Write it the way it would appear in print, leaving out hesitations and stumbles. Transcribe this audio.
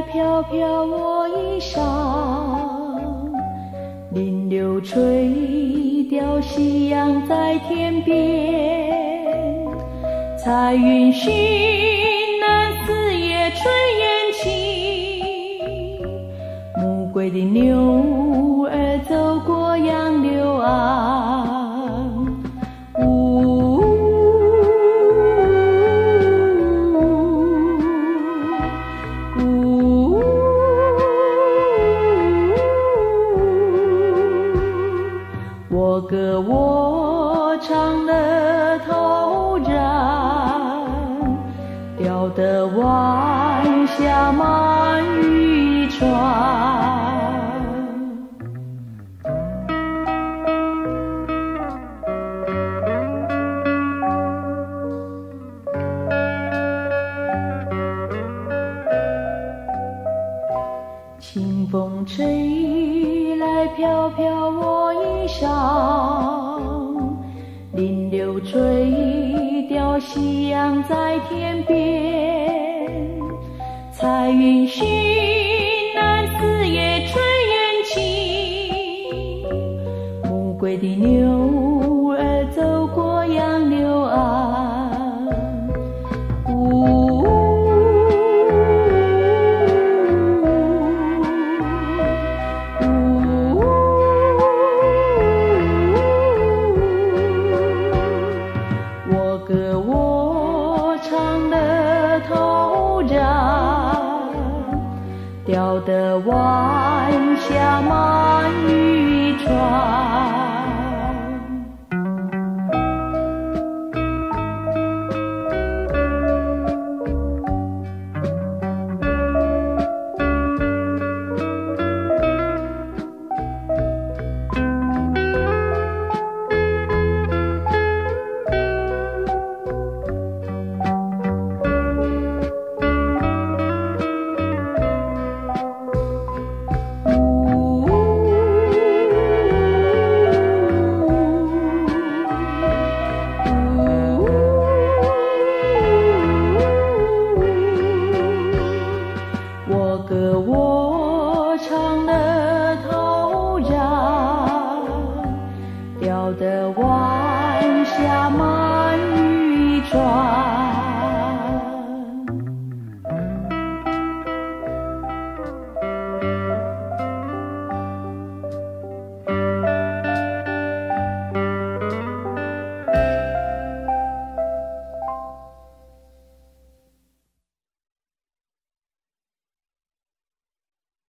飘飘我衣裳，林流垂钓夕阳在天边，彩云寻南四野炊烟起，暮归的牛儿走过杨柳岸。我歌我唱的头燃，钓得晚霞满渔船。清风吹来飘飘我衣裳，林流垂钓夕阳在天边，彩云寻南四野炊烟起，暮归的牛儿走过杨柳岸。我歌我唱的头燃，钓得晚霞满渔船。我歌我